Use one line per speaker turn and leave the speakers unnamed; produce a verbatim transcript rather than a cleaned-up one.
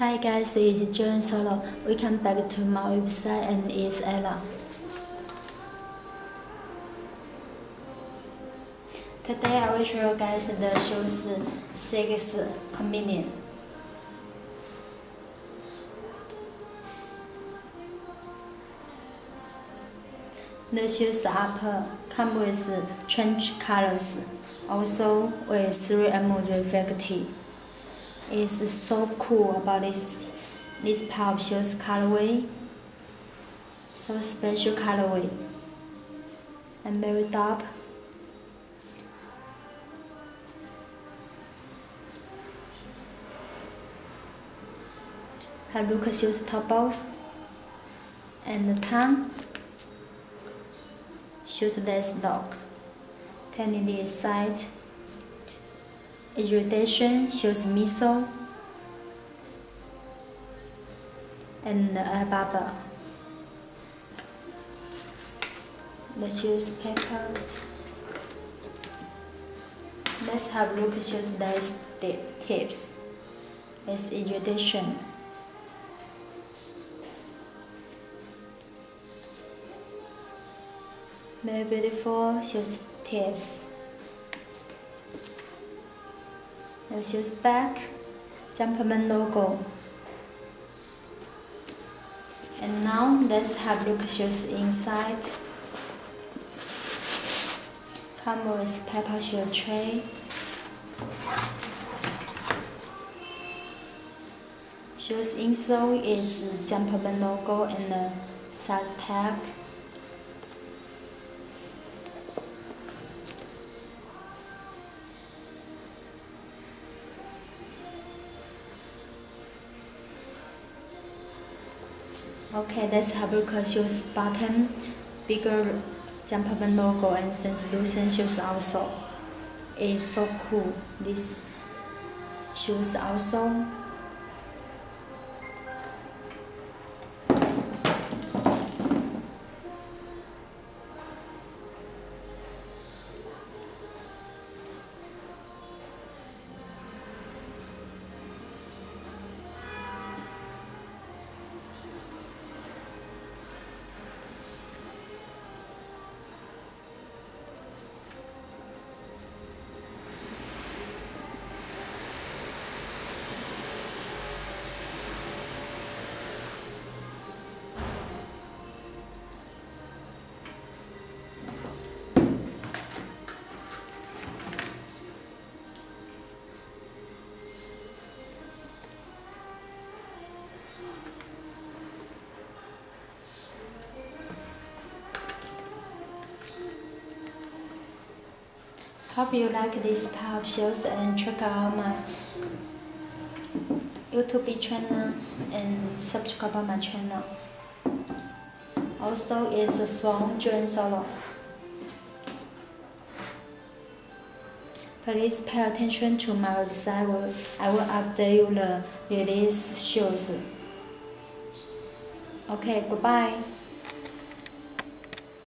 Hi guys, this is Jane Solo. Welcome back to my website and it's Ella. Today I will show you guys the shoes six convenient. The shoes upper come with change colors, also with three M reflective. It's so cool about this this pair of shoes colorway. So special colorway and very dark. Have look at shoes top box and the tongue. Shoes less lock. Turning this side. Irritation shows missile and the air bubble. The shoes paper. Let's have a look at shoes less tips. It's irritation. Very beautiful shoes tips. The shoes back, Jumpman logo. And now let's have a look at shoes inside. Come with paper shoe tray. Shoes insole is Jumpman logo and the size tag. Okay, let's have a look at shoes button, bigger Jumpman logo and translucent shoes also. It's so cool. This shoes also. Hope you like this pair of shoes and check out my YouTube channel and subscribe my channel. Also, it's from Jane Solo. Please pay attention to my website. I will update you the release shoes. Okay, goodbye.